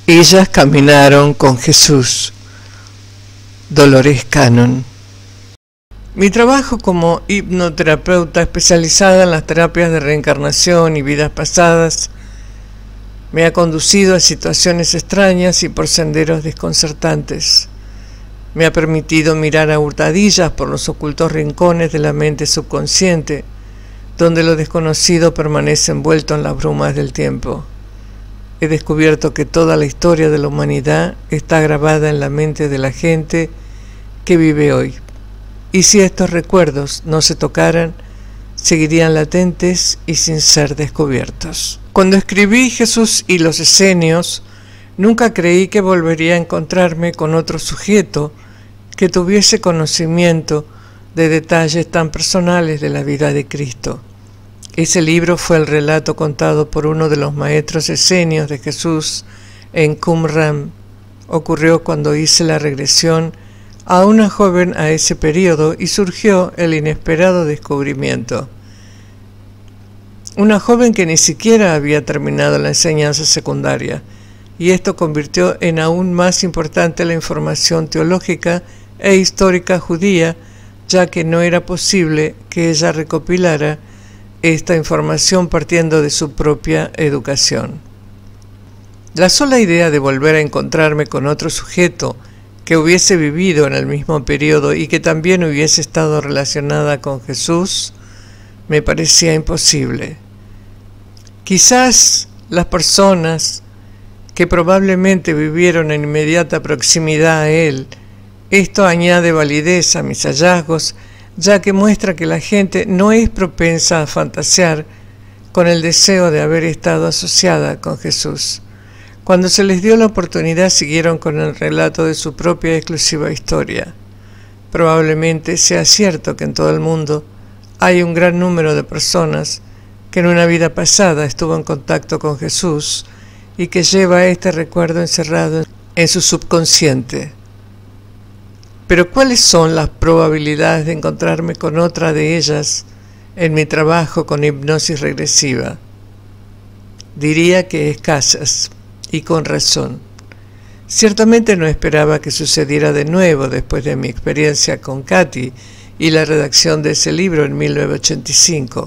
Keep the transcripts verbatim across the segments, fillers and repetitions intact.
Ellas caminaron con Jesús. Dolores Cannon. Mi trabajo como hipnoterapeuta especializada en las terapias de reencarnación y vidas pasadas me ha conducido a situaciones extrañas y por senderos desconcertantes. Me ha permitido mirar a hurtadillas por los ocultos rincones de la mente subconsciente, donde lo desconocido permanece envuelto en las brumas del tiempo. He descubierto que toda la historia de la humanidad está grabada en la mente de la gente que vive hoy. Y si estos recuerdos no se tocaran, seguirían latentes y sin ser descubiertos. Cuando escribí Jesús y los Esenios, nunca creí que volvería a encontrarme con otro sujeto que tuviese conocimiento de detalles tan personales de la vida de Cristo. Ese libro fue el relato contado por uno de los maestros esenios de Jesús en Qumran. Ocurrió cuando hice la regresión a una joven a ese periodo y surgió el inesperado descubrimiento. Una joven que ni siquiera había terminado la enseñanza secundaria, y esto convirtió en aún más importante la información teológica e histórica judía, ya que no era posible que ella recopilara esta información partiendo de su propia educación. La sola idea de volver a encontrarme con otro sujeto que hubiese vivido en el mismo periodo y que también hubiese estado relacionada con Jesús me parecía imposible. Quizás las personas que probablemente vivieron en inmediata proximidad a él, esto añade validez a mis hallazgos, ya que muestra que la gente no es propensa a fantasear con el deseo de haber estado asociada con Jesús. Cuando se les dio la oportunidad, siguieron con el relato de su propia exclusiva historia. Probablemente sea cierto que en todo el mundo hay un gran número de personas que en una vida pasada estuvo en contacto con Jesús y que lleva este recuerdo encerrado en su subconsciente. Pero ¿cuáles son las probabilidades de encontrarme con otra de ellas en mi trabajo con hipnosis regresiva? Diría que escasas, y con razón. Ciertamente no esperaba que sucediera de nuevo después de mi experiencia con Katy y la redacción de ese libro en mil novecientos ochenta y cinco.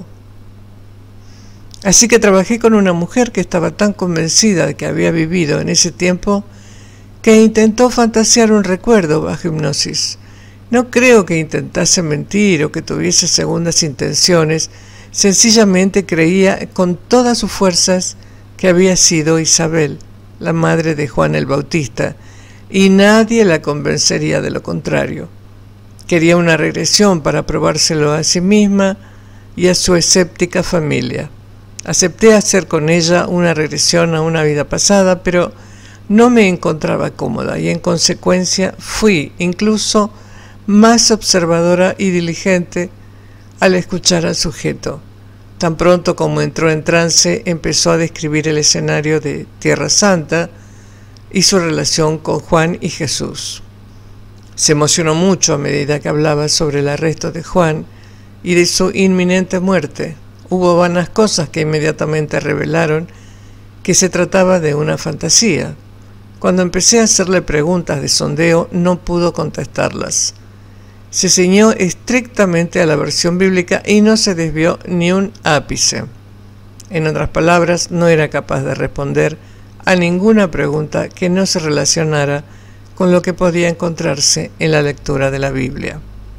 Así que trabajé con una mujer que estaba tan convencida de que había vivido en ese tiempo que intentó fantasear un recuerdo bajo hipnosis. No creo que intentase mentir o que tuviese segundas intenciones, sencillamente creía con todas sus fuerzas que había sido Isabel, la madre de Juan el Bautista, y nadie la convencería de lo contrario. Quería una regresión para probárselo a sí misma y a su escéptica familia. Acepté hacer con ella una regresión a una vida pasada, pero no me encontraba cómoda y en consecuencia fui incluso más observadora y diligente al escuchar al sujeto. Tan pronto como entró en trance, empezó a describir el escenario de Tierra Santa y su relación con Juan y Jesús. Se emocionó mucho a medida que hablaba sobre el arresto de Juan y de su inminente muerte. Hubo vanas cosas que inmediatamente revelaron que se trataba de una fantasía. Cuando empecé a hacerle preguntas de sondeo, no pudo contestarlas. Se ciñó estrictamente a la versión bíblica y no se desvió ni un ápice. En otras palabras, no era capaz de responder a ninguna pregunta que no se relacionara con lo que podía encontrarse en la lectura de la Biblia.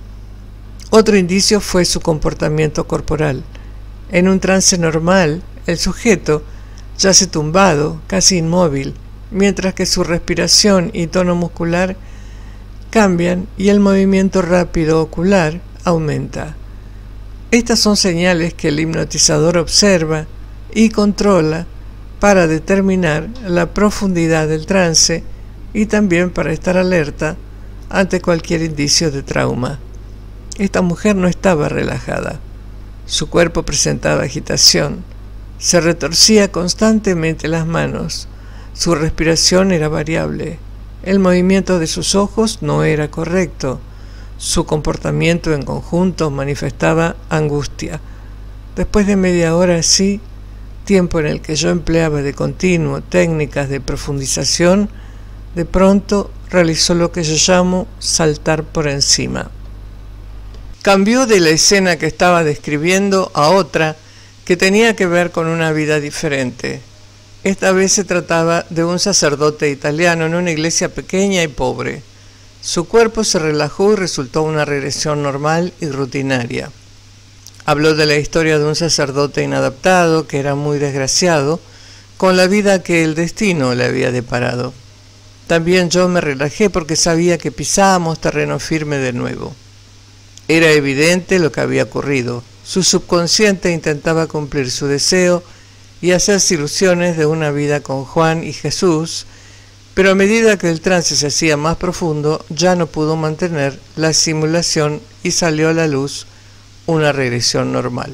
Otro indicio fue su comportamiento corporal. En un trance normal, el sujeto yace tumbado, casi inmóvil, mientras que su respiración y tono muscular cambian y el movimiento rápido ocular aumenta. Estas son señales que el hipnotizador observa y controla para determinar la profundidad del trance y también para estar alerta ante cualquier indicio de trauma. Esta mujer no estaba relajada. Su cuerpo presentaba agitación. Se retorcía constantemente las manos. Su respiración era variable. El movimiento de sus ojos no era correcto. Su comportamiento en conjunto manifestaba angustia. Después de media hora así, tiempo en el que yo empleaba de continuo técnicas de profundización, de pronto realizó lo que yo llamo saltar por encima. Cambió de la escena que estaba describiendo a otra que tenía que ver con una vida diferente. Esta vez se trataba de un sacerdote italiano en una iglesia pequeña y pobre. Su cuerpo se relajó y resultó una regresión normal y rutinaria. Habló de la historia de un sacerdote inadaptado que era muy desgraciado con la vida que el destino le había deparado. También yo me relajé porque sabía que pisábamos terreno firme de nuevo. Era evidente lo que había ocurrido. Su subconsciente intentaba cumplir su deseo y hacerse ilusiones de una vida con Juan y Jesús, pero a medida que el trance se hacía más profundo, ya no pudo mantener la simulación y salió a la luz una regresión normal.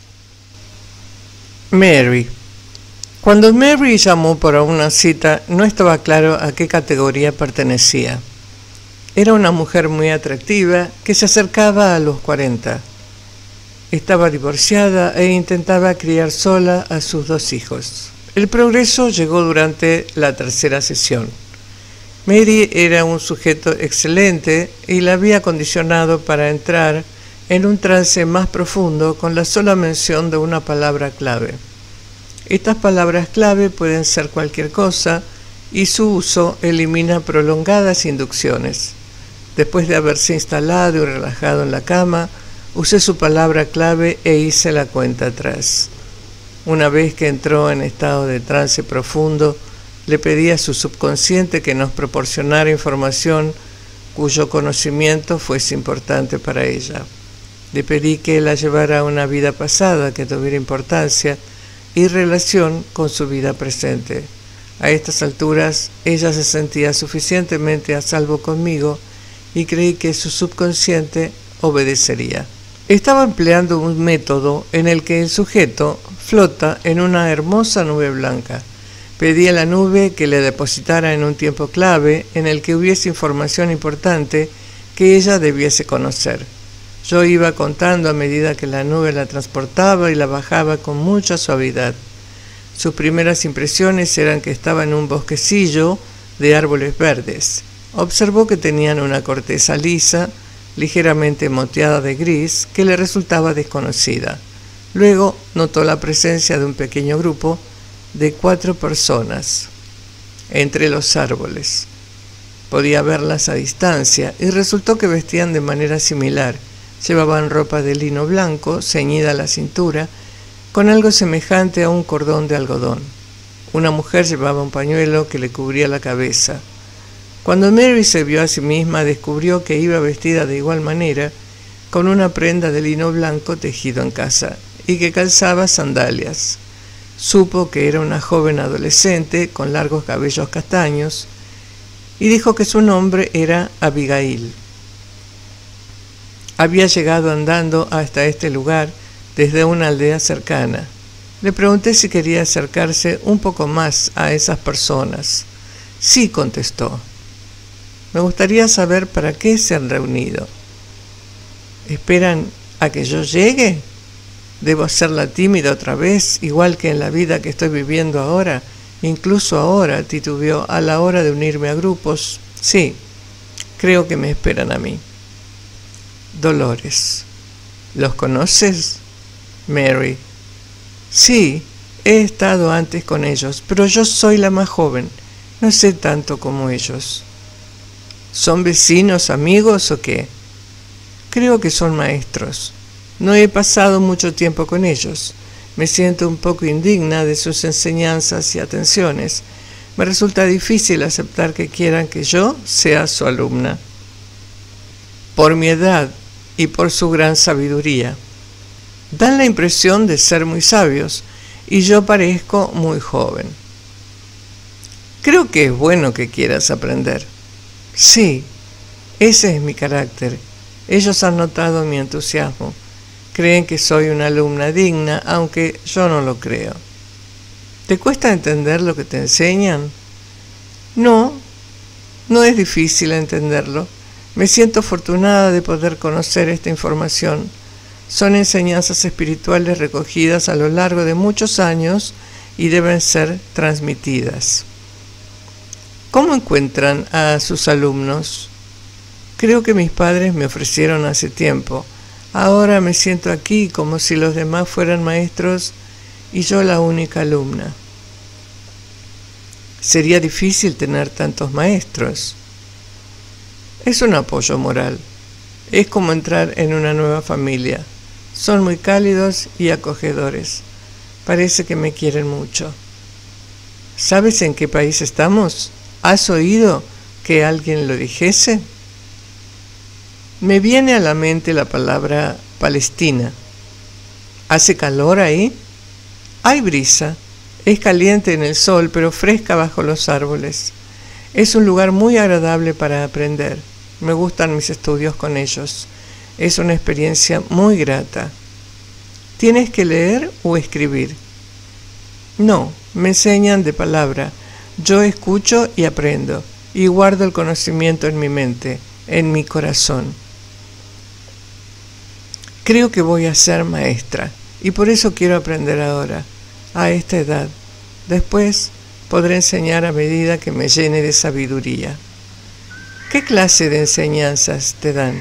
Mary. Cuando Mary llamó para una cita, no estaba claro a qué categoría pertenecía. Era una mujer muy atractiva que se acercaba a los cuarenta. Estaba divorciada e intentaba criar sola a sus dos hijos. El progreso llegó durante la tercera sesión. Mary era un sujeto excelente y la había condicionado para entrar en un trance más profundo con la sola mención de una palabra clave. Estas palabras clave pueden ser cualquier cosa y su uso elimina prolongadas inducciones. Después de haberse instalado y relajado en la cama, usé su palabra clave e hice la cuenta atrás. Una vez que entró en estado de trance profundo, le pedí a su subconsciente que nos proporcionara información cuyo conocimiento fuese importante para ella. Le pedí que la llevara a una vida pasada que tuviera importancia y relación con su vida presente. A estas alturas, ella se sentía suficientemente a salvo conmigo y creí que su subconsciente obedecería. Estaba empleando un método en el que el sujeto flota en una hermosa nube blanca. Pedí a la nube que le depositara en un tiempo clave en el que hubiese información importante que ella debiese conocer. Yo iba contando a medida que la nube la transportaba y la bajaba con mucha suavidad. Sus primeras impresiones eran que estaba en un bosquecillo de árboles verdes. Observó que tenían una corteza lisa, ligeramente moteada de gris, que le resultaba desconocida. Luego notó la presencia de un pequeño grupo de cuatro personas entre los árboles. Podía verlas a distancia y resultó que vestían de manera similar. Llevaban ropa de lino blanco, ceñida a la cintura, con algo semejante a un cordón de algodón. Una mujer llevaba un pañuelo que le cubría la cabeza. Cuando Mary se vio a sí misma, descubrió que iba vestida de igual manera, con una prenda de lino blanco tejido en casa, y que calzaba sandalias. Supo que era una joven adolescente con largos cabellos castaños, y dijo que su nombre era Abigail. Había llegado andando hasta este lugar desde una aldea cercana. Le pregunté si quería acercarse un poco más a esas personas. Sí, contestó. Me gustaría saber para qué se han reunido. ¿Esperan a que yo llegue? ¿Debo hacerla tímida otra vez, igual que en la vida que estoy viviendo ahora? Incluso ahora, titubeó, a la hora de unirme a grupos. Sí, creo que me esperan a mí. Dolores. ¿Los conoces? Mary. Sí, he estado antes con ellos, pero yo soy la más joven. No sé tanto como ellos. ¿Son vecinos, amigos o qué? Creo que son maestros. No he pasado mucho tiempo con ellos. Me siento un poco indigna de sus enseñanzas y atenciones. Me resulta difícil aceptar que quieran que yo sea su alumna. Por mi edad y por su gran sabiduría. Dan la impresión de ser muy sabios y yo parezco muy joven. Creo que es bueno que quieras aprender. Sí, ese es mi carácter. Ellos han notado mi entusiasmo. Creen que soy una alumna digna, aunque yo no lo creo. ¿Te cuesta entender lo que te enseñan? No, no es difícil entenderlo. Me siento afortunada de poder conocer esta información. Son enseñanzas espirituales recogidas a lo largo de muchos años y deben ser transmitidas. ¿Cómo encuentran a sus alumnos? Creo que mis padres me ofrecieron hace tiempo. Ahora me siento aquí como si los demás fueran maestros y yo la única alumna. Sería difícil tener tantos maestros. Es un apoyo moral. Es como entrar en una nueva familia. Son muy cálidos y acogedores. Parece que me quieren mucho. ¿Sabes en qué país estamos? ¿Has oído que alguien lo dijese? Me viene a la mente la palabra Palestina. ¿Hace calor ahí? Hay brisa. Es caliente en el sol, pero fresca bajo los árboles. Es un lugar muy agradable para aprender. Me gustan mis estudios con ellos. Es una experiencia muy grata. ¿Tienes que leer o escribir? No, me enseñan de palabra. Yo escucho y aprendo, y guardo el conocimiento en mi mente, en mi corazón. Creo que voy a ser maestra, y por eso quiero aprender ahora, a esta edad. Después podré enseñar a medida que me llene de sabiduría. ¿Qué clase de enseñanzas te dan?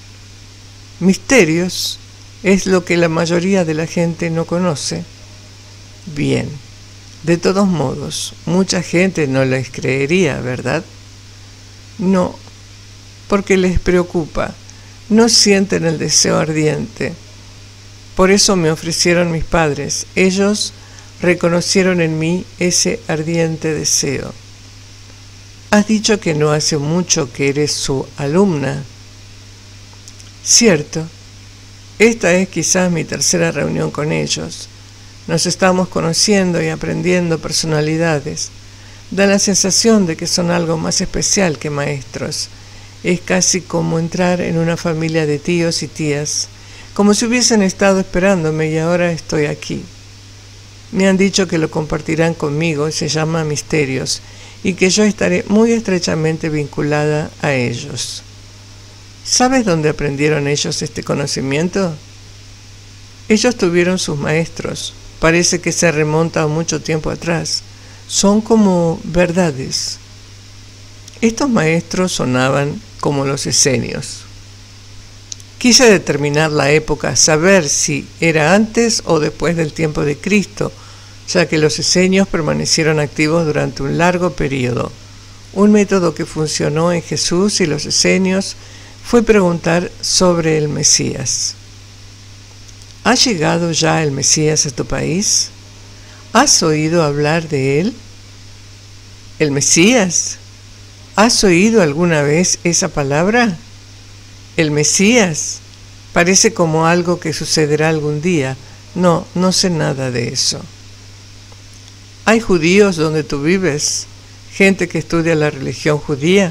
Misterios es lo que la mayoría de la gente no conoce. Bien. De todos modos, mucha gente no les creería, ¿verdad? No, porque les preocupa, no sienten el deseo ardiente. Por eso me ofrecieron mis padres. Ellos reconocieron en mí ese ardiente deseo. Has dicho que no hace mucho que eres su alumna. Cierto, esta es quizás mi tercera reunión con ellos. Nos estamos conociendo y aprendiendo personalidades. Da la sensación de que son algo más especial que maestros. Es casi como entrar en una familia de tíos y tías, como si hubiesen estado esperándome y ahora estoy aquí. Me han dicho que lo compartirán conmigo, se llama Misterios, y que yo estaré muy estrechamente vinculada a ellos. ¿Sabes dónde aprendieron ellos este conocimiento? Ellos tuvieron sus maestros. Parece que se remonta a mucho tiempo atrás. Son como verdades. Estos maestros sonaban como los esenios. Quise determinar la época, saber si era antes o después del tiempo de Cristo, ya que los esenios permanecieron activos durante un largo periodo. Un método que funcionó en Jesús y los esenios fue preguntar sobre el Mesías. ¿Ha llegado ya el Mesías a tu país? ¿Has oído hablar de él? ¿El Mesías? ¿Has oído alguna vez esa palabra? El Mesías parece como algo que sucederá algún día. No, no sé nada de eso. ¿Hay judíos donde tú vives? ¿Gente que estudia la religión judía?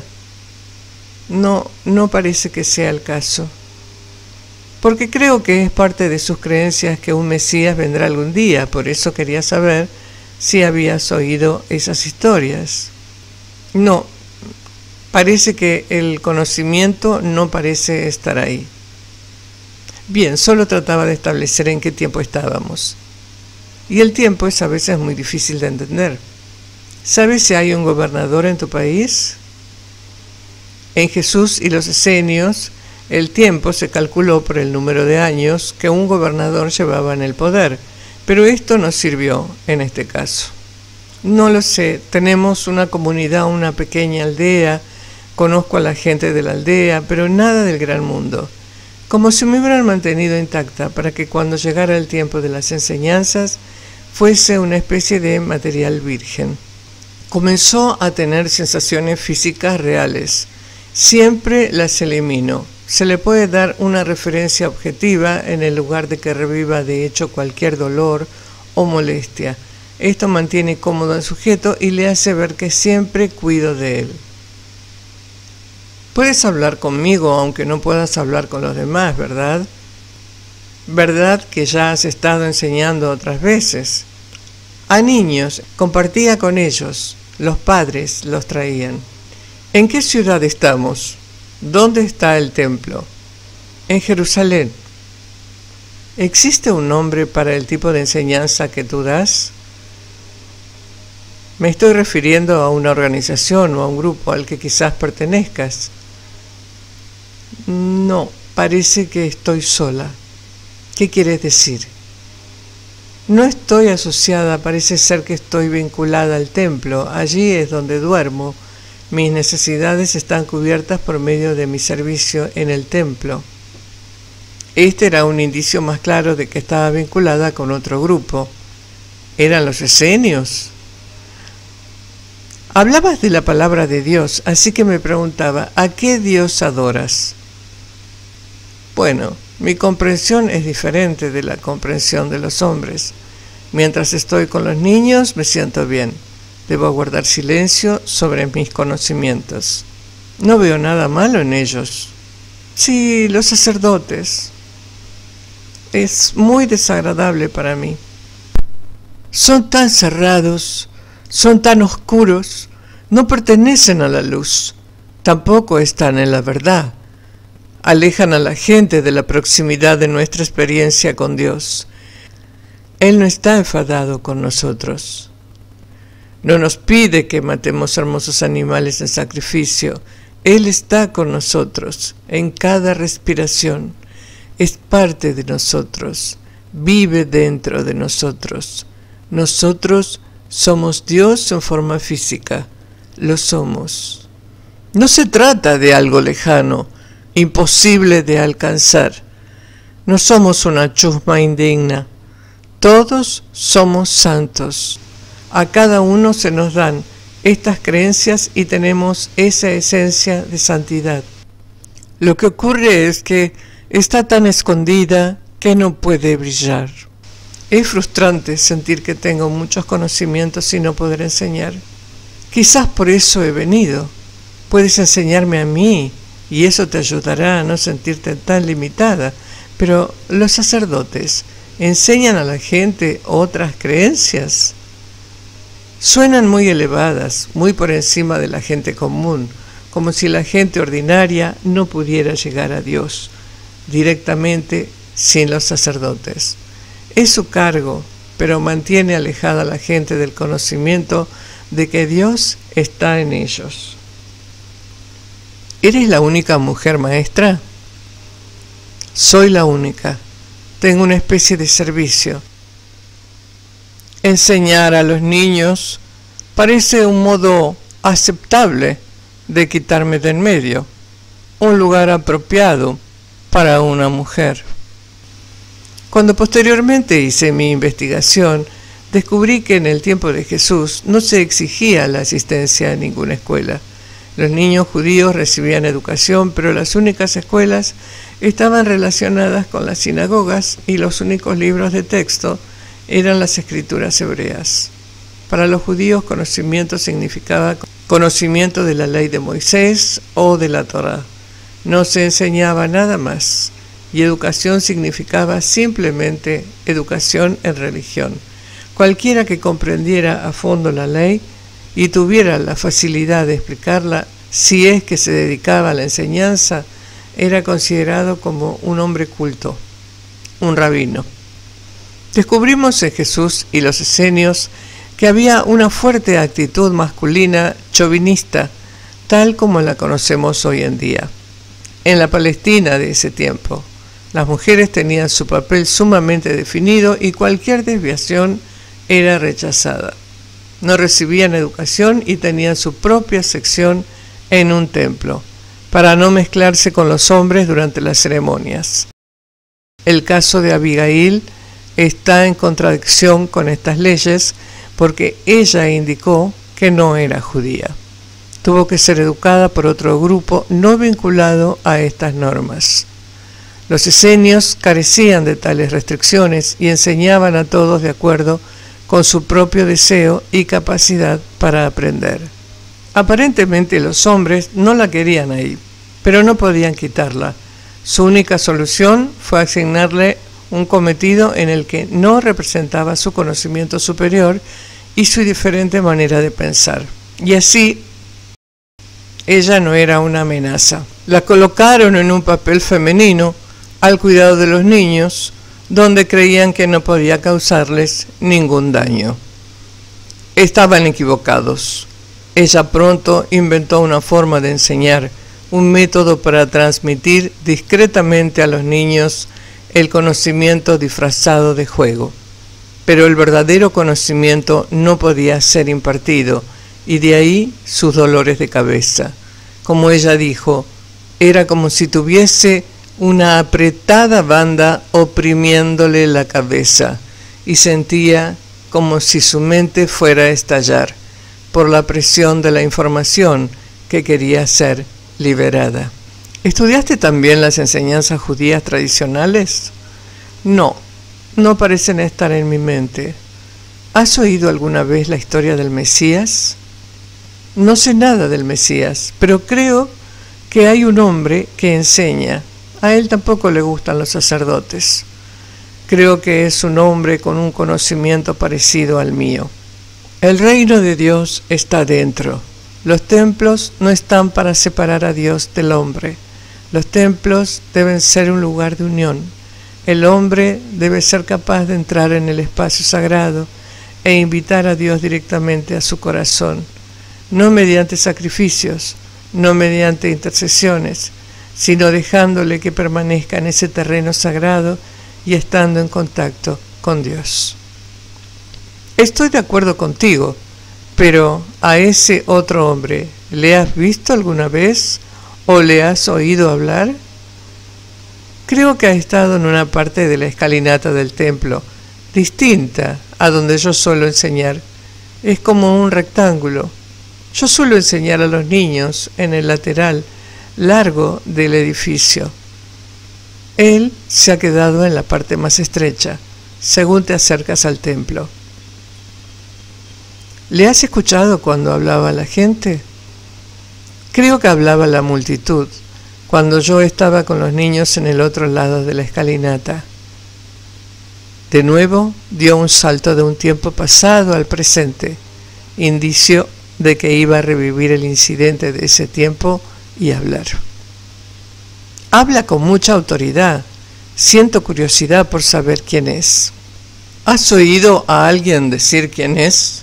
No, no parece que sea el caso. Porque creo que es parte de sus creencias que un Mesías vendrá algún día. Por eso quería saber si habías oído esas historias. No, parece que el conocimiento no parece estar ahí. Bien, solo trataba de establecer en qué tiempo estábamos. Y el tiempo es a veces muy difícil de entender. ¿Sabes si hay un gobernador en tu país? En Jesús y los esenios, el tiempo se calculó por el número de años que un gobernador llevaba en el poder, pero esto no sirvió en este caso. No lo sé, tenemos una comunidad, una pequeña aldea, conozco a la gente de la aldea, pero nada del gran mundo. Como si me hubieran mantenido intacta para que cuando llegara el tiempo de las enseñanzas fuese una especie de material virgen. Comenzó a tener sensaciones físicas reales. Siempre las elimino. Se le puede dar una referencia objetiva en el lugar de que reviva de hecho cualquier dolor o molestia. Esto mantiene cómodo al sujeto y le hace ver que siempre cuido de él. Puedes hablar conmigo aunque no puedas hablar con los demás, ¿verdad? ¿Verdad que ya has estado enseñando otras veces? A niños, compartía con ellos, los padres los traían. ¿En qué ciudad estamos? ¿Dónde está el templo? En Jerusalén. ¿Existe un nombre para el tipo de enseñanza que tú das? Me estoy refiriendo a una organización o a un grupo al que quizás pertenezcas. No, parece que estoy sola. ¿Qué quieres decir? No estoy asociada, parece ser que estoy vinculada al templo. Allí es donde duermo. Mis necesidades están cubiertas por medio de mi servicio en el templo. Este era un indicio más claro de que estaba vinculada con otro grupo. ¿Eran los esenios? Hablabas de la palabra de Dios, así que me preguntaba, ¿a qué Dios adoras? Bueno, mi comprensión es diferente de la comprensión de los hombres. Mientras estoy con los niños, me siento bien. Debo guardar silencio sobre mis conocimientos. No veo nada malo en ellos. Sí, los sacerdotes. Es muy desagradable para mí. Son tan cerrados, son tan oscuros, no pertenecen a la luz, tampoco están en la verdad. Alejan a la gente de la proximidad de nuestra experiencia con Dios. Él no está enfadado con nosotros. No nos pide que matemos hermosos animales en sacrificio. Él está con nosotros en cada respiración. Es parte de nosotros. Vive dentro de nosotros. Nosotros somos Dios en forma física. Lo somos. No se trata de algo lejano, imposible de alcanzar. No somos una chusma indigna. Todos somos santos. A cada uno se nos dan estas creencias y tenemos esa esencia de santidad. Lo que ocurre es que está tan escondida que no puede brillar. Es frustrante sentir que tengo muchos conocimientos y no poder enseñar. Quizás por eso he venido. Puedes enseñarme a mí y eso te ayudará a no sentirte tan limitada. Pero los sacerdotes enseñan a la gente otras creencias. Suenan muy elevadas, muy por encima de la gente común, como si la gente ordinaria no pudiera llegar a Dios directamente sin los sacerdotes. Es su cargo, pero mantiene alejada a la gente del conocimiento de que Dios está en ellos. ¿Eres la única mujer maestra? Soy la única. Tengo una especie de servicio. Enseñar a los niños parece un modo aceptable de quitarme de en medio, un lugar apropiado para una mujer. Cuando posteriormente hice mi investigación, descubrí que en el tiempo de Jesús no se exigía la asistencia a ninguna escuela. Los niños judíos recibían educación, pero las únicas escuelas estaban relacionadas con las sinagogas y los únicos libros de texto eran las escrituras hebreas. Para los judíos, conocimiento significaba conocimiento de la ley de Moisés o de la Torá. No se enseñaba nada más, y educación significaba simplemente educación en religión. Cualquiera que comprendiera a fondo la ley y tuviera la facilidad de explicarla, si es que se dedicaba a la enseñanza, era considerado como un hombre culto, un rabino. Descubrimos en Jesús y los esenios que había una fuerte actitud masculina chauvinista, tal como la conocemos hoy en día. En la Palestina de ese tiempo, las mujeres tenían su papel sumamente definido y cualquier desviación era rechazada. No recibían educación y tenían su propia sección en un templo, para no mezclarse con los hombres durante las ceremonias. El caso de Abigail está en contradicción con estas leyes porque ella indicó que no era judía. Tuvo que ser educada por otro grupo no vinculado a estas normas. Los esenios carecían de tales restricciones y enseñaban a todos de acuerdo con su propio deseo y capacidad para aprender. Aparentemente los hombres no la querían ahí, pero no podían quitarla. Su única solución fue asignarle un cometido en el que no representaba su conocimiento superior y su diferente manera de pensar. Y así, ella no era una amenaza. La colocaron en un papel femenino al cuidado de los niños, donde creían que no podía causarles ningún daño. Estaban equivocados. Ella pronto inventó una forma de enseñar, un método para transmitir discretamente a los niños el conocimiento disfrazado de juego. Pero el verdadero conocimiento no podía ser impartido, y de ahí sus dolores de cabeza. Como ella dijo, era como si tuviese una apretada banda oprimiéndole la cabeza, y sentía como si su mente fuera a estallar por la presión de la información que quería ser liberada. ¿Estudiaste también las enseñanzas judías tradicionales? No, no parecen estar en mi mente. ¿Has oído alguna vez la historia del Mesías? No sé nada del Mesías, pero creo que hay un hombre que enseña. A él tampoco le gustan los sacerdotes. Creo que es un hombre con un conocimiento parecido al mío. El reino de Dios está dentro. Los templos no están para separar a Dios del hombre. Los templos deben ser un lugar de unión. El hombre debe ser capaz de entrar en el espacio sagrado e invitar a Dios directamente a su corazón, no mediante sacrificios, no mediante intercesiones, sino dejándole que permanezca en ese terreno sagrado y estando en contacto con Dios. Estoy de acuerdo contigo, pero a ese otro hombre, ¿le has visto alguna vez o le has oído hablar? Creo que ha estado en una parte de la escalinata del templo, distinta a donde yo suelo enseñar. Es como un rectángulo. Yo suelo enseñar a los niños en el lateral largo del edificio. Él se ha quedado en la parte más estrecha, según te acercas al templo. ¿Le has escuchado cuando hablaba a la gente? Creo que hablaba a la multitud, cuando yo estaba con los niños en el otro lado de la escalinata. De nuevo dio un salto de un tiempo pasado al presente, indicio de que iba a revivir el incidente de ese tiempo y hablar. Habla con mucha autoridad. Siento curiosidad por saber quién es. ¿Has oído a alguien decir quién es?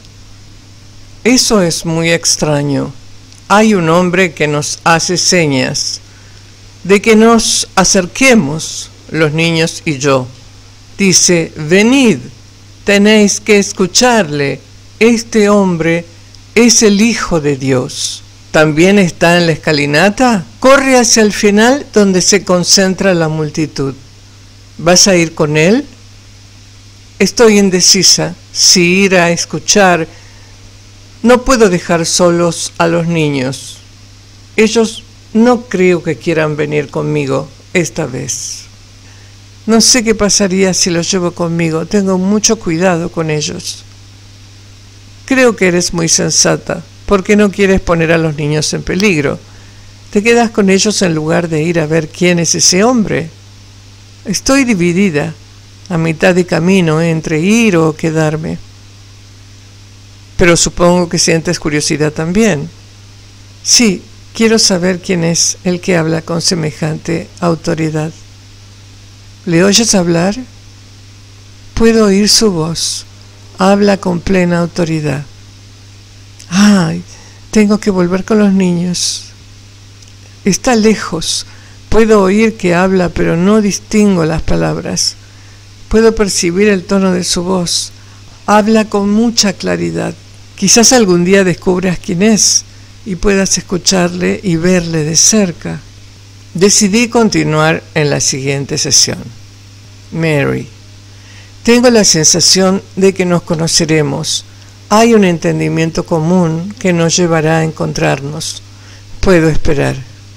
Eso es muy extraño. Hay un hombre que nos hace señas de que nos acerquemos, los niños y yo. Dice, venid, tenéis que escucharle. Este hombre es el Hijo de Dios. ¿También está en la escalinata? Corre hacia el final donde se concentra la multitud. ¿Vas a ir con él? Estoy indecisa si ir a escuchar. No puedo dejar solos a los niños. Ellos no creo que quieran venir conmigo esta vez. No sé qué pasaría si los llevo conmigo. Tengo mucho cuidado con ellos. Creo que eres muy sensata, porque no quieres poner a los niños en peligro. Te quedas con ellos en lugar de ir a ver quién es ese hombre. Estoy dividida, a mitad de camino entre ir o quedarme. Pero supongo que sientes curiosidad también. Sí, quiero saber quién es el que habla con semejante autoridad. ¿Le oyes hablar? Puedo oír su voz. Habla con plena autoridad. Ay, tengo que volver con los niños. Está lejos. Puedo oír que habla, pero no distingo las palabras. Puedo percibir el tono de su voz. Habla con mucha claridad. Quizás algún día descubras quién es y puedas escucharle y verle de cerca. Decidí continuar en la siguiente sesión. Mary, tengo la sensación de que nos conoceremos. Hay un entendimiento común que nos llevará a encontrarnos. Puedo esperar.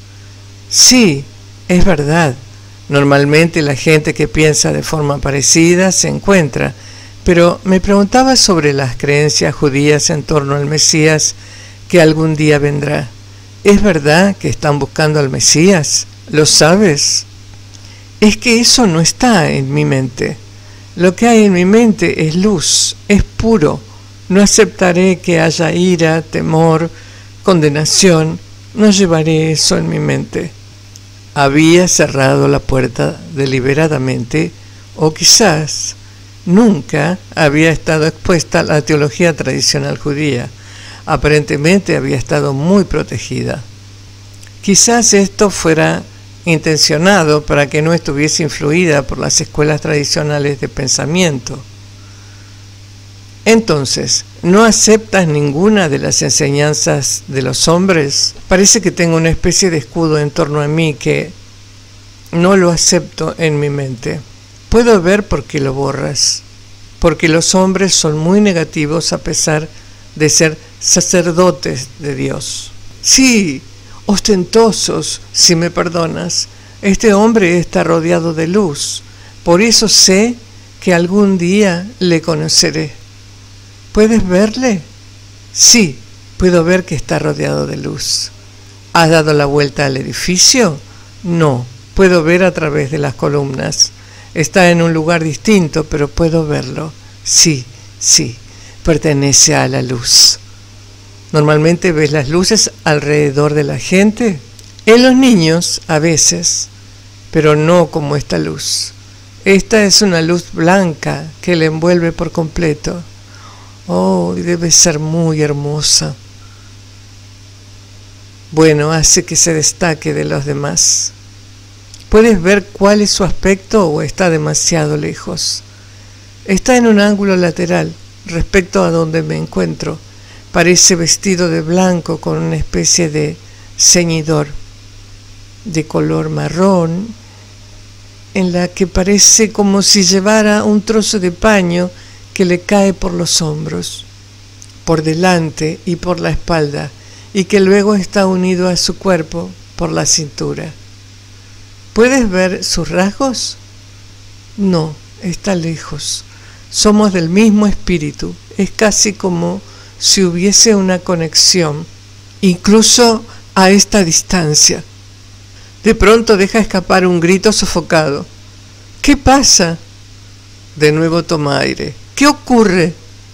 Sí, es verdad. Normalmente la gente que piensa de forma parecida se encuentra, pero me preguntaba sobre las creencias judías en torno al Mesías que algún día vendrá. ¿Es verdad que están buscando al Mesías? ¿Lo sabes? Es que eso no está en mi mente. Lo que hay en mi mente es luz, es puro. No aceptaré que haya ira, temor, condenación. No llevaré eso en mi mente. Había cerrado la puerta deliberadamente, O quizás nunca había estado expuesta a la teología tradicional judía. Aparentemente había estado muy protegida. Quizás esto fuera intencionado para que no estuviese influida por las escuelas tradicionales de pensamiento. Entonces, ¿no aceptas ninguna de las enseñanzas de los hombres? Parece que tengo una especie de escudo en torno a mí que no lo acepto en mi mente. Puedo ver por qué lo borras, porque los hombres son muy negativos a pesar de ser sacerdotes de Dios. Sí, ostentosos, si me perdonas. Este hombre está rodeado de luz, por eso sé que algún día le conoceré. ¿Puedes verle? Sí, puedo ver que está rodeado de luz. ¿Has dado la vuelta al edificio? No, puedo ver a través de las columnas. Está en un lugar distinto, pero puedo verlo. Sí, sí, pertenece a la luz. ¿Normalmente ves las luces alrededor de la gente? En los niños, a veces, pero no como esta luz. Esta es una luz blanca que le envuelve por completo. Oh, debe ser muy hermosa. Bueno, hace que se destaque de los demás. ¿Puedes ver cuál es su aspecto o está demasiado lejos? Está en un ángulo lateral respecto a donde me encuentro. Parece vestido de blanco con una especie de ceñidor de color marrón, en la que parece como si llevara un trozo de paño que le cae por los hombros, por delante y por la espalda, y que luego está unido a su cuerpo por la cintura. ¿Puedes ver sus rasgos? No, está lejos. Somos del mismo espíritu. Es casi como si hubiese una conexión, incluso a esta distancia. De pronto deja escapar un grito sofocado. ¿Qué pasa? De nuevo toma aire. ¿Qué ocurre?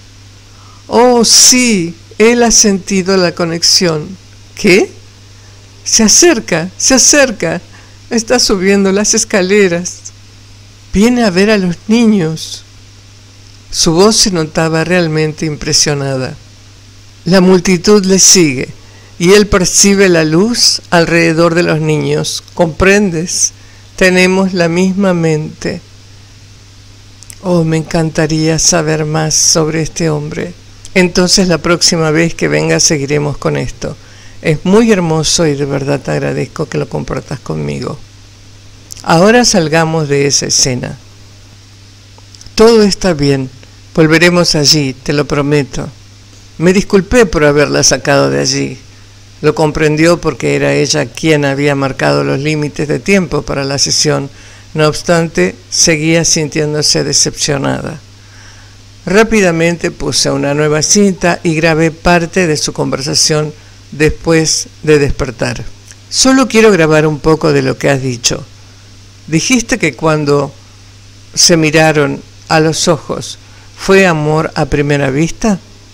Oh, sí, él ha sentido la conexión. ¿Qué? Se acerca, se acerca. Está subiendo las escaleras. Viene a ver a los niños. Su voz se notaba realmente impresionada. La multitud le sigue y él percibe la luz alrededor de los niños. ¿Comprendes? Tenemos la misma mente. Oh, me encantaría saber más sobre este hombre. Entonces la próxima vez que venga seguiremos con esto. Es muy hermoso y de verdad te agradezco que lo compartas conmigo. Ahora salgamos de esa escena. Todo está bien. Volveremos allí, te lo prometo. Me disculpé por haberla sacado de allí. Lo comprendió porque era ella quien había marcado los límites de tiempo para la sesión. No obstante, seguía sintiéndose decepcionada. Rápidamente puse una nueva cinta y grabé parte de su conversación después de despertar. Solo quiero grabar un poco de lo que has dicho. Dijiste que cuando se miraron a los ojos, ¿fue amor a primera vista?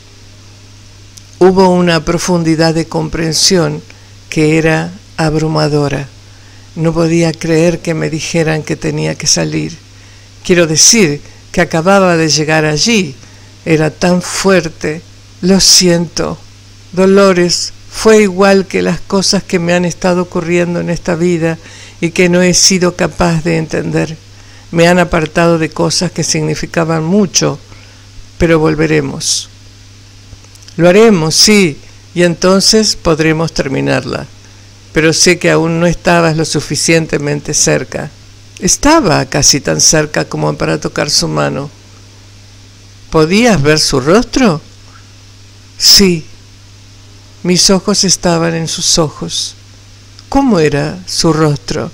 Hubo una profundidad de comprensión que era abrumadora. No podía creer que me dijeran que tenía que salir. Quiero decir que acababa de llegar allí. Era tan fuerte. Lo siento. Dolores, fue igual que las cosas que me han estado ocurriendo en esta vida y que no he sido capaz de entender. Me han apartado de cosas que significaban mucho, pero volveremos. Lo haremos, sí, y entonces podremos terminarla. Pero sé que aún no estabas lo suficientemente cerca. Estaba casi tan cerca como para tocar su mano. ¿Podías ver su rostro? Sí. Mis ojos estaban en sus ojos. ¿Cómo era su rostro?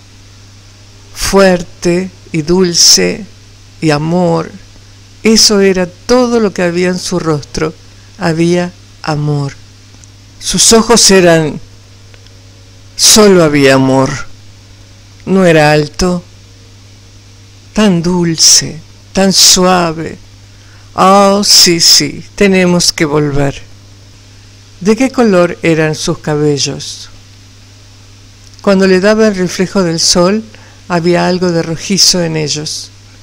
Fuerte y dulce y amor. Eso era todo lo que había en su rostro. Había amor. Sus ojos eran... Solo había amor. No era alto, tan dulce, tan suave. Oh, sí, sí, tenemos que volver. ¿De qué color eran sus cabellos? Cuando le daba el reflejo del sol, había algo de rojizo en ellos.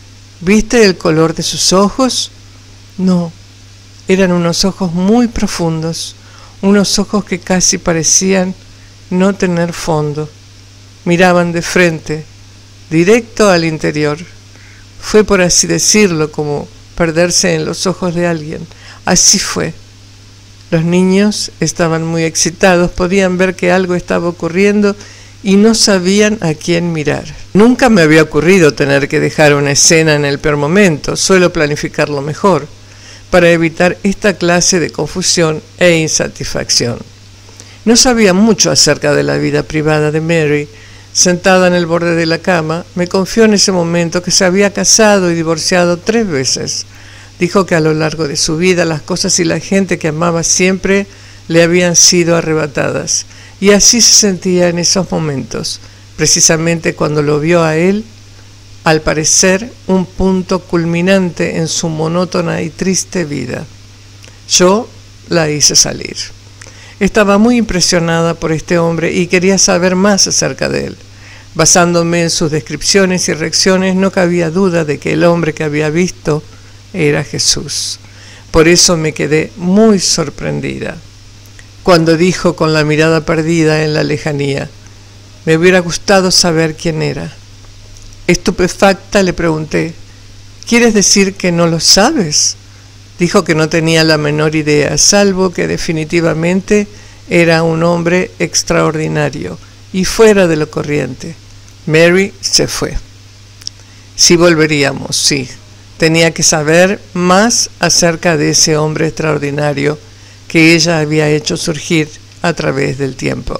¿Viste el color de sus ojos? No, eran unos ojos muy profundos, unos ojos que casi parecían no tener fondo. Miraban de frente, directo al interior. Fue, por así decirlo, como perderse en los ojos de alguien. Así fue. Los niños estaban muy excitados, podían ver que algo estaba ocurriendo y no sabían a quién mirar. Nunca me había ocurrido tener que dejar una escena en el peor momento, suelo planificarlo mejor, para evitar esta clase de confusión e insatisfacción. No sabía mucho acerca de la vida privada de Mary. Sentada en el borde de la cama, me confió en ese momento que se había casado y divorciado tres veces. Dijo que a lo largo de su vida las cosas y la gente que amaba siempre le habían sido arrebatadas. Y así se sentía en esos momentos, precisamente cuando lo vio a él, al parecer un punto culminante en su monótona y triste vida. Yo la hice salir. Estaba muy impresionada por este hombre y quería saber más acerca de él. Basándome en sus descripciones y reacciones, no cabía duda de que el hombre que había visto era Jesús. Por eso me quedé muy sorprendida cuando dijo con la mirada perdida en la lejanía: me hubiera gustado saber quién era. Estupefacta le pregunté: ¿quieres decir que no lo sabes? Dijo que no tenía la menor idea, salvo que definitivamente era un hombre extraordinario y fuera de lo corriente. Mary se fue. Sí volveríamos, sí. Tenía que saber más acerca de ese hombre extraordinario que ella había hecho surgir a través del tiempo.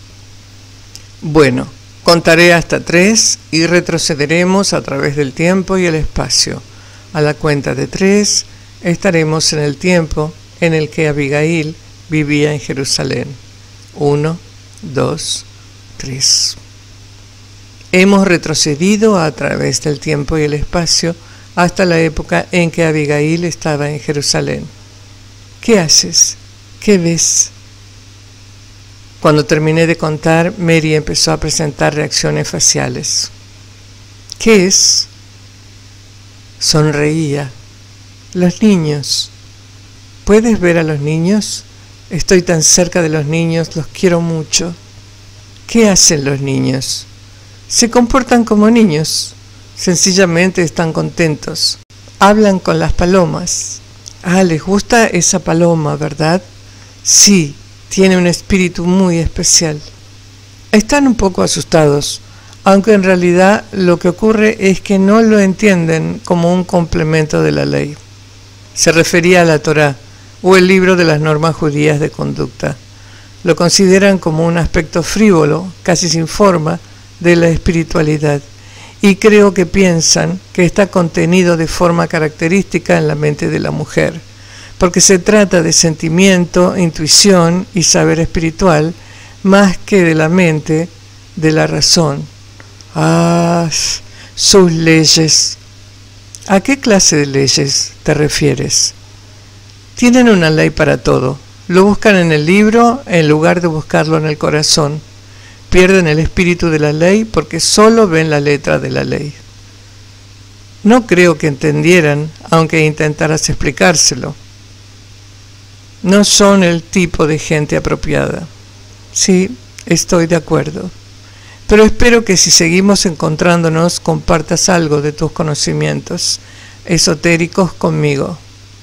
Bueno, contaré hasta tres y retrocederemos a través del tiempo y el espacio. A la cuenta de tres estaremos en el tiempo en el que Abigail vivía en Jerusalén. Uno, dos, tres. Hemos retrocedido a través del tiempo y el espacio hasta la época en que Abigail estaba en Jerusalén. ¿Qué haces? ¿Qué ves? Cuando terminé de contar, Mary empezó a presentar reacciones faciales. ¿Qué es? Sonreía. Los niños. ¿Puedes ver a los niños? Estoy tan cerca de los niños, los quiero mucho. ¿Qué hacen los niños? Se comportan como niños. Sencillamente están contentos. Hablan con las palomas. Ah, les gusta esa paloma, ¿verdad? Sí, tiene un espíritu muy especial. Están un poco asustados, aunque en realidad lo que ocurre es que no lo entienden como un complemento de la ley. Se refería a la Torá, o el libro de las normas judías de conducta. Lo consideran como un aspecto frívolo, casi sin forma, de la espiritualidad. Y creo que piensan que está contenido de forma característica en la mente de la mujer, porque se trata de sentimiento, intuición y saber espiritual, más que de la mente, de la razón. Ah, sus leyes. ¿A qué clase de leyes te refieres? Tienen una ley para todo. Lo buscan en el libro en lugar de buscarlo en el corazón. Pierden el espíritu de la ley porque solo ven la letra de la ley. No creo que entendieran, aunque intentaras explicárselo. No son el tipo de gente apropiada. Sí, estoy de acuerdo. Pero espero que si seguimos encontrándonos compartas algo de tus conocimientos esotéricos conmigo.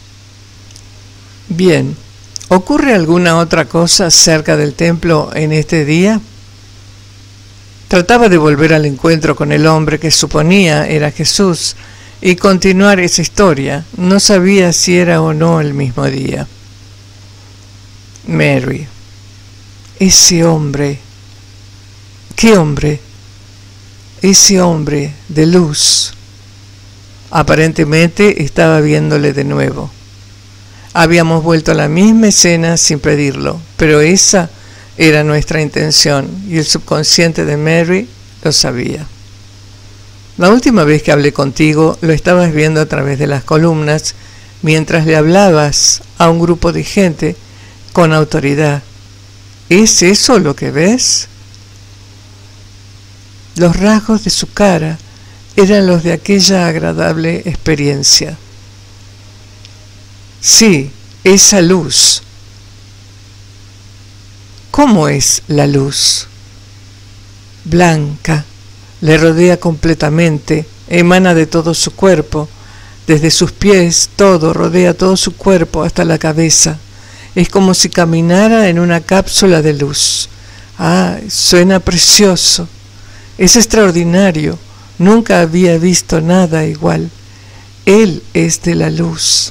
Bien, ¿ocurre alguna otra cosa cerca del templo en este día? Trataba de volver al encuentro con el hombre que suponía era Jesús y continuar esa historia. No sabía si era o no el mismo día. Mary. Ese hombre. ¿Qué hombre? Ese hombre de luz. Aparentemente estaba viéndole de nuevo. Habíamos vuelto a la misma escena sin pedirlo, pero esa era nuestra intención y el subconsciente de Mary lo sabía. La última vez que hablé contigo lo estabas viendo a través de las columnas mientras le hablabas a un grupo de gente con autoridad. ¿Es eso lo que ves? Los rasgos de su cara eran los de aquella agradable experiencia. Sí, esa luz. ¿Cómo es la luz? Blanca, le rodea completamente, emana de todo su cuerpo, desde sus pies todo, rodea todo su cuerpo hasta la cabeza. Es como si caminara en una cápsula de luz. Ah, suena precioso. Es extraordinario. Nunca había visto nada igual. Él es de la luz.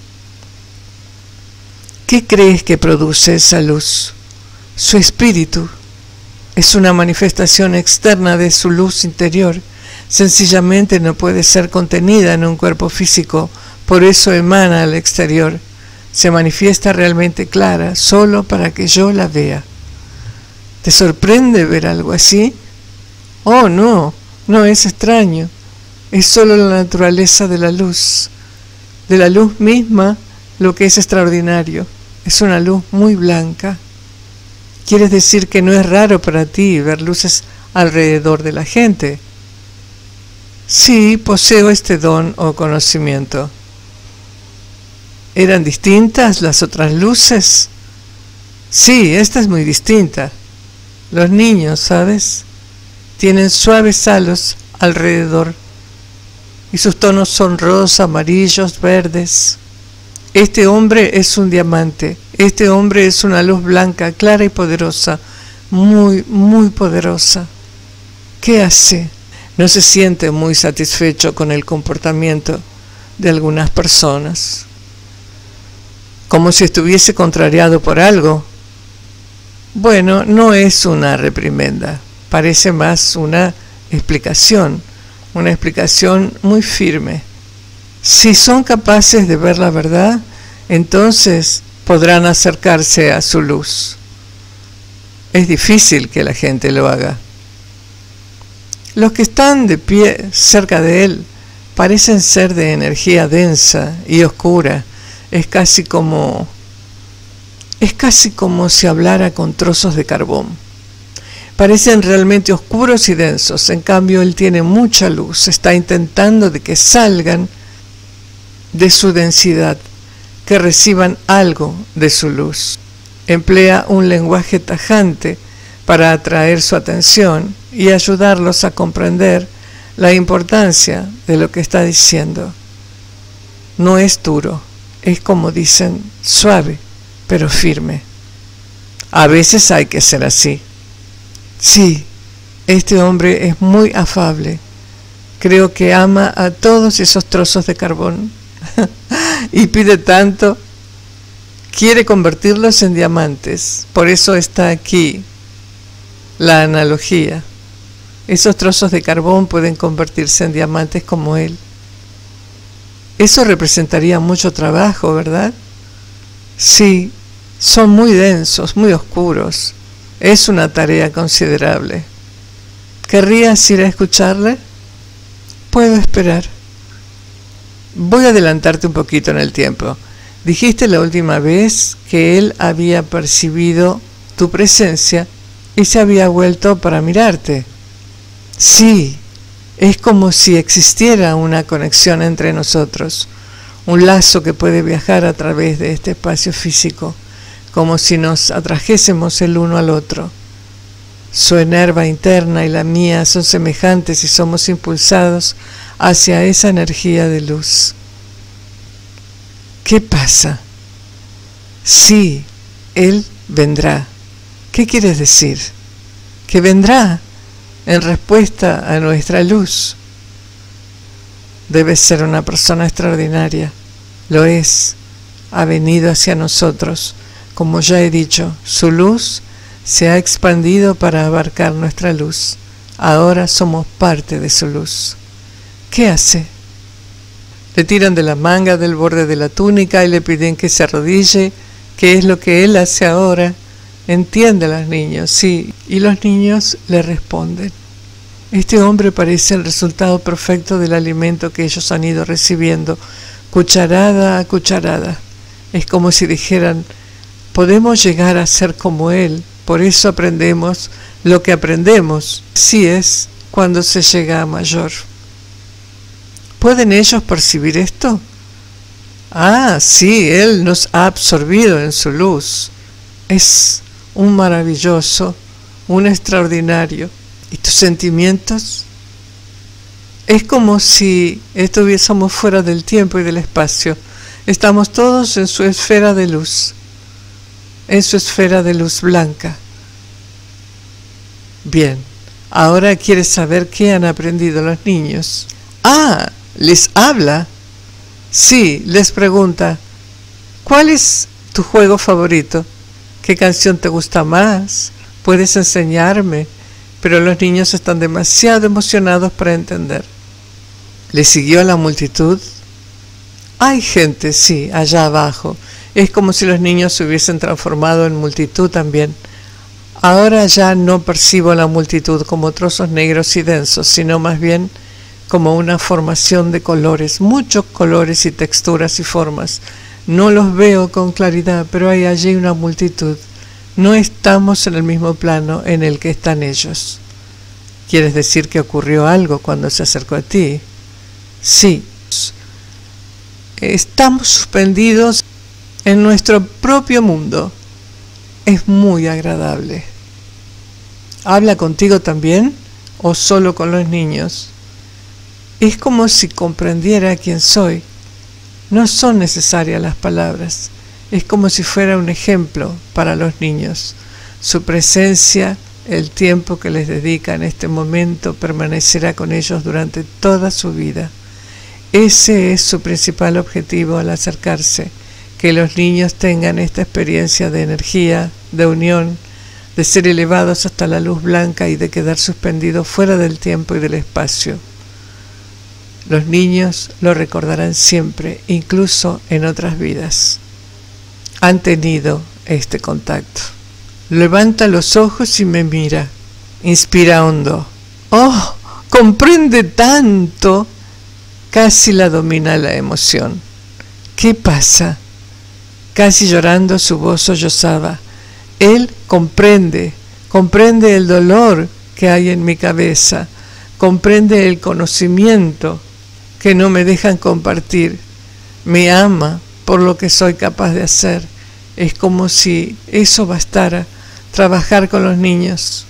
¿Qué crees que produce esa luz? Su espíritu. Es una manifestación externa de su luz interior. Sencillamente no puede ser contenida en un cuerpo físico, por eso emana al exterior. Se manifiesta realmente clara, solo para que yo la vea. ¿Te sorprende ver algo así? Oh, no, no es extraño. Es solo la naturaleza de la luz. De la luz misma, lo que es extraordinario. Es una luz muy blanca. ¿Quieres decir que no es raro para ti ver luces alrededor de la gente? Sí, poseo este don o conocimiento. ¿Eran distintas las otras luces? Sí, esta es muy distinta. Los niños, ¿sabes? Tienen suaves halos alrededor y sus tonos son rosa, amarillos, verdes. Este hombre es un diamante. Este hombre es una luz blanca, clara y poderosa. Muy, muy poderosa. ¿Qué hace? No se siente muy satisfecho con el comportamiento de algunas personas. Como si estuviese contrariado por algo. Bueno, no es una reprimenda. Parece más una explicación. Una explicación muy firme. Si son capaces de ver la verdad, entonces podrán acercarse a su luz. Es difícil que la gente lo haga. Los que están de pie cerca de él parecen ser de energía densa y oscura. Es casi como, es casi como si hablara con trozos de carbón. Parecen realmente oscuros y densos. En cambio, él tiene mucha luz. Está intentando de que salgan de su densidad, que reciban algo de su luz. Emplea un lenguaje tajante para atraer su atención y ayudarlos a comprender la importancia de lo que está diciendo. No es duro, es como dicen, suave, pero firme. A veces hay que ser así. Sí, este hombre es muy afable. Creo que ama a todos esos trozos de carbón. Y pide tanto, quiere convertirlos en diamantes. Por eso está aquí la analogía. Esos trozos de carbón pueden convertirse en diamantes como él. Eso representaría mucho trabajo, ¿verdad? Sí, son muy densos, muy oscuros. Es una tarea considerable. ¿Querrías ir a escucharle? Puedo esperar. Voy a adelantarte un poquito en el tiempo. Dijiste la última vez que él había percibido tu presencia y se había vuelto para mirarte. Sí, es como si existiera una conexión entre nosotros, un lazo que puede viajar a través de este espacio físico, como si nos atrajésemos el uno al otro. Su enerva interna y la mía son semejantes y somos impulsados hacia esa energía de luz. ¿Qué pasa? Sí, él vendrá. ¿Qué quieres decir? Que vendrá en respuesta a nuestra luz. Debe ser una persona extraordinaria. Lo es. Ha venido hacia nosotros. Como ya he dicho, su luz se ha expandido para abarcar nuestra luz. Ahora somos parte de su luz. ¿Qué hace? Le tiran de la manga del borde de la túnica y le piden que se arrodille. ¿Qué es lo que él hace ahora? Entiende a los niños, sí, y los niños le responden. Este hombre parece el resultado perfecto del alimento que ellos han ido recibiendo, cucharada a cucharada. Es como si dijeran, podemos llegar a ser como él, por eso aprendemos lo que aprendemos. Así es cuando se llega a mayor. ¿Pueden ellos percibir esto? Ah, sí, Él nos ha absorbido en su luz. Es un maravilloso, un extraordinario. ¿Y tus sentimientos? Es como si estuviésemos fuera del tiempo y del espacio. Estamos todos en su esfera de luz, en su esfera de luz blanca. Bien, ahora quieres saber qué han aprendido los niños. Ah, ¿les habla? Sí, les pregunta, ¿cuál es tu juego favorito? ¿Qué canción te gusta más? Puedes enseñarme, pero los niños están demasiado emocionados para entender. ¿Le siguió a la multitud? Hay gente, sí, allá abajo. Es como si los niños se hubiesen transformado en multitud también. Ahora ya no percibo a la multitud como trozos negros y densos, sino más bien como una formación de colores, muchos colores y texturas y formas. No los veo con claridad, pero hay allí una multitud. No estamos en el mismo plano en el que están ellos. ¿Quieres decir que ocurrió algo cuando se acercó a ti? Sí. Estamos suspendidos en nuestro propio mundo. Es muy agradable. ¿Habla contigo también o solo con los niños? Es como si comprendiera quién soy. No son necesarias las palabras. Es como si fuera un ejemplo para los niños. Su presencia, el tiempo que les dedica en este momento, permanecerá con ellos durante toda su vida. Ese es su principal objetivo al acercarse, que los niños tengan esta experiencia de energía, de unión, de ser elevados hasta la luz blanca y de quedar suspendidos fuera del tiempo y del espacio. Los niños lo recordarán siempre, incluso en otras vidas. Han tenido este contacto. Levanta los ojos y me mira. Inspira hondo. ¡Oh! ¡Comprende tanto! Casi la domina la emoción. ¿Qué pasa? Casi llorando su voz sollozaba. Él comprende, comprende el dolor que hay en mi cabeza, comprende el conocimiento que no me dejan compartir. Me ama por lo que soy capaz de hacer. Es como si eso bastara, trabajar con los niños.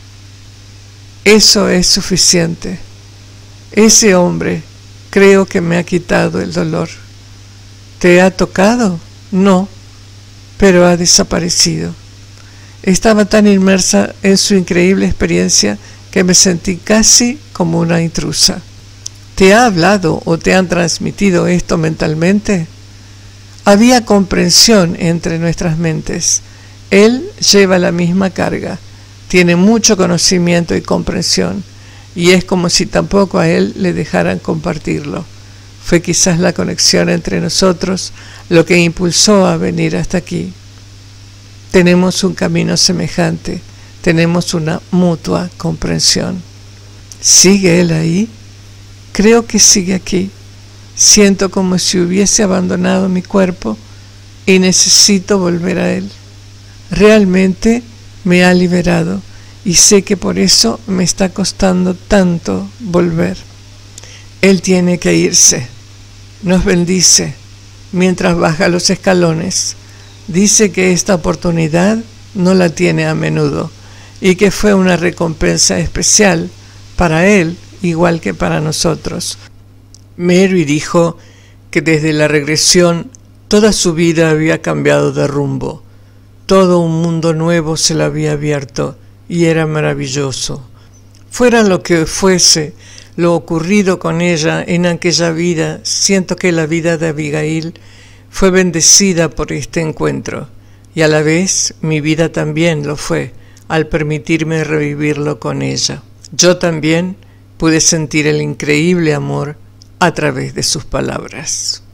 Eso es suficiente. Ese hombre creo que me ha quitado el dolor. ¿Te ha tocado? No, pero ha desaparecido. Estaba tan inmersa en su increíble experiencia que me sentí casi como una intrusa. ¿Te ha hablado o te han transmitido esto mentalmente? Había comprensión entre nuestras mentes. Él lleva la misma carga, tiene mucho conocimiento y comprensión, y es como si tampoco a él le dejaran compartirlo. Fue quizás la conexión entre nosotros lo que impulsó a venir hasta aquí. Tenemos un camino semejante, tenemos una mutua comprensión. ¿Sigue él ahí? Creo que sigue aquí. Siento como si hubiese abandonado mi cuerpo y necesito volver a él. Realmente me ha liberado y sé que por eso me está costando tanto volver. Él tiene que irse. Nos bendice mientras baja los escalones. Dice que esta oportunidad no la tiene a menudo y que fue una recompensa especial para él, igual que para nosotros. Mary dijo que desde la regresión toda su vida había cambiado de rumbo. Todo un mundo nuevo se le había abierto y era maravilloso. Fuera lo que fuese lo ocurrido con ella en aquella vida, siento que la vida de Abigail fue bendecida por este encuentro, y a la vez mi vida también lo fue, al permitirme revivirlo con ella. Yo también pude sentir el increíble amor a través de sus palabras.